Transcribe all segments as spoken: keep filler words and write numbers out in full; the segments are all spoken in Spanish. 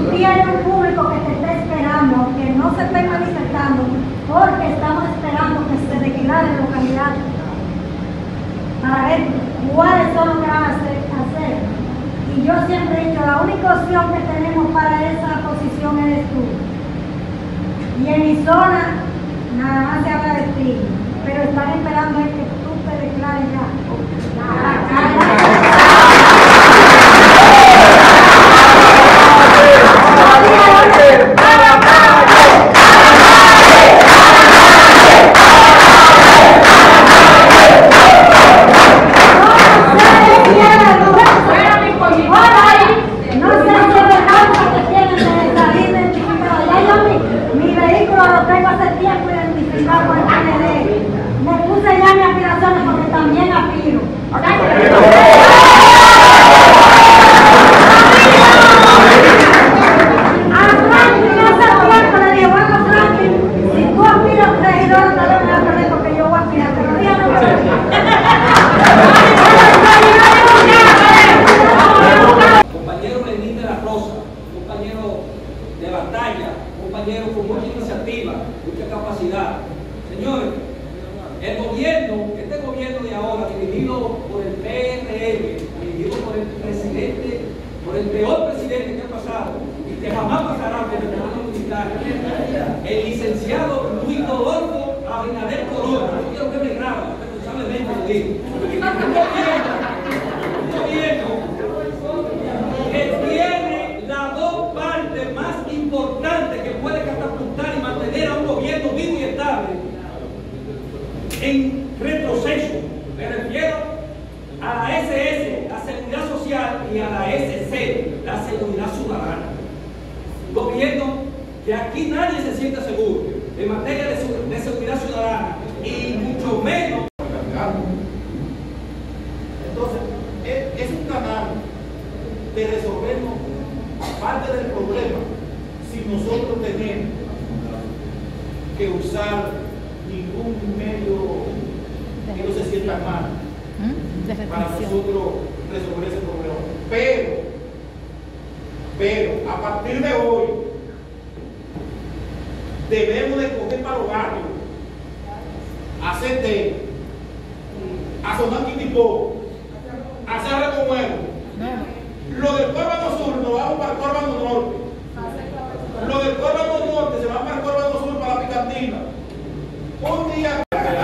tiene un público que te está esperando, que no se esté manifestando, porque estamos esperando que se declare localidad para ver cuáles son los que van a hacer, hacer. Y yo siempre he dicho, la única opción que tenemos para esa posición eres tú. Y en mi zona, nada más se habla de ti, pero están esperando es que tú te declares ya. El licenciado Luis Rodolfo Abinader Corona, yo quiero que me graba, responsablemente lo digo. Un gobierno, un gobierno que tiene las dos partes más importantes que puede catapultar y mantener a un gobierno vivo y estable en retroceso. Me refiero a la S S, la Seguridad Social, y a la S C, la Seguridad Ciudadana. Un gobierno que aquí nadie se siente seguro en materia de, de seguridad ciudadana y mucho menos. Entonces, es, es un canal de resolvernos parte del problema sin nosotros tener que usar ningún medio que no se sienta mal para nosotros resolver ese problema. Pero, pero a partir de hoy debemos de coger para los barrios, hacer té, a sonar quitipó, hacer recomuelo. Lo del Córbano Sur nos vamos para el Córbano Norte. Lo del Córbano Norte se va para el Córbano Sur, para la Picantina. Un día.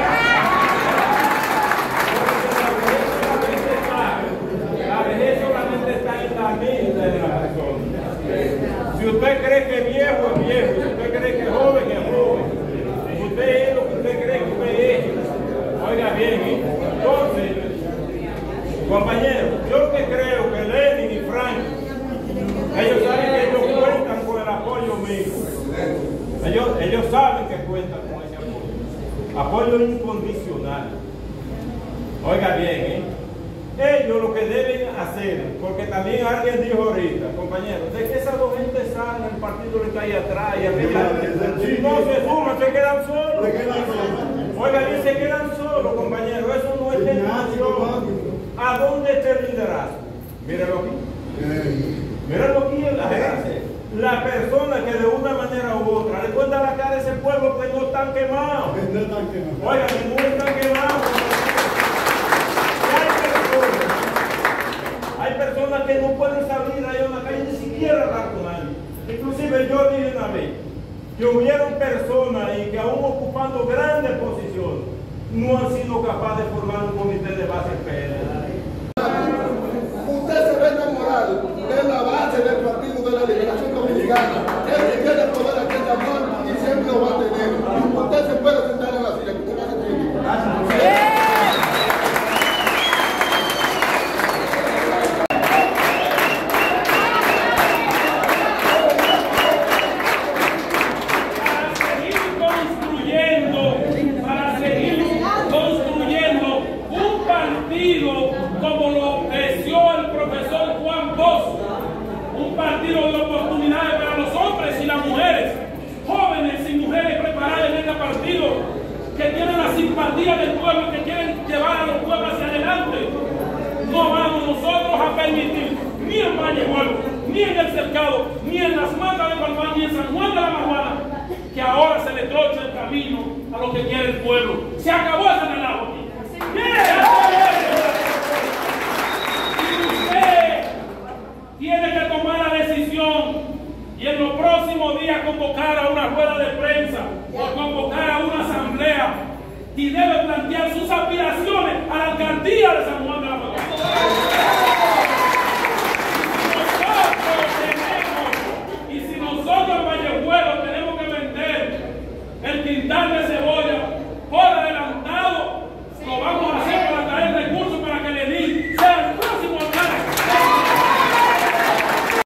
La vejez solamente está en la mente de la persona. Si usted cree que es viejo, es viejo. Si usted cree que es joven, es joven. Si usted es lo que usted cree que usted es, oiga bien, ¿eh? Entonces, compañeros, yo que creo que Lenin y Frank, ellos saben que ellos cuentan con el apoyo mío. Ellos, ellos saben que cuentan con ese apoyo. Apoyo incondicional. Oiga bien, ¿eh? Ellos lo que deben hacer, porque también alguien dijo ahorita, compañeros, de que esas dos gente salen, el partido le está ahí atrás y arriba, si no se suman, se quedan solos. Oiga bien, se quedan solos, compañeros, eso no es tentación. ¿A dónde está el liderazgo? Míralo aquí. Míralo aquí en la gente. La persona que de una manera u otra le cuenta la cara a ese pueblo que no están quemados. Oiga, ninguno está quemado. Hay personas que no pueden salir ahí a la calle ni siquiera hablar con nadie. Inclusive yo dije una vez que hubieron personas y que aún ocupando grandes posiciones no han sido capaces de formar un comité de base P L. Usted se ve enamorado de la base del Partido de la Liberación Dominicana. Él que tiene poder aquí en Amor y siempre lo va a tener. Usted se puede sentar en la silla que usted va a tener. Como lo creció el profesor Juan Bosch, un partido de oportunidades para los hombres y las mujeres, jóvenes y mujeres preparadas en este partido, que tienen la simpatía del pueblo, que quieren llevar a los pueblos hacia adelante. No vamos nosotros a permitir ni en Vallejuelo, ni ni en el cercado, ni en las matas de Palmán, ni en San Juan de la Maguana, que ahora se le trocha el camino a lo que quiere el pueblo. Se acabó ese relajo aquí. Y usted tiene que tomar la decisión y en los próximos días convocar a una rueda de prensa o convocar a una asamblea y debe plantear sus aspiraciones a la alcaldía de San Juan